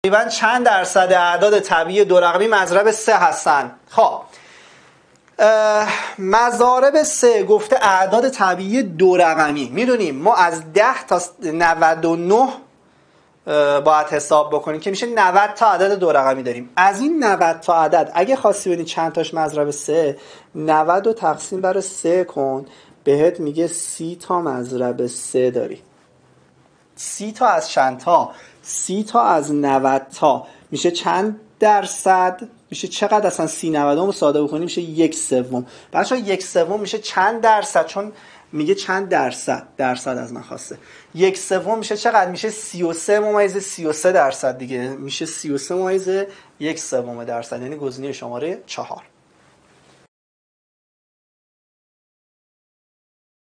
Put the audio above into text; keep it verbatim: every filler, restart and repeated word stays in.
تقریبا چند درصد اعداد طبیعی دو رقمی مضرب سه هستن؟ خب مضارب سه گفته اعداد طبیعی دو رقمی. میدونیم ما از ده تا نود و نه باید حساب بکنیم که میشه نود تا عدد دو رقمی داریم. از این نود تا عدد اگه خواستی ببینی چند تاش مضرب سه، نود رو تقسیم بر سه کن، بهت میگه سی تا مضرب سه داری. سی تا از چند تا؟ سی تا از نود تا میشه چند درصد؟ میشه چقدر اصلا سی نود رو ساده بکنیم میشه یک سوم. بچه‌ها یک سوم میشه چند درصد؟ چون میگه چند درصد، درصد از من خواسته. یک سوم میشه چقدر؟ میشه سی و سه ممیز سی و سه درصد دیگه. میشه سی و سه ممیز یک سوم درصد، یعنی گزینه شماره چهار.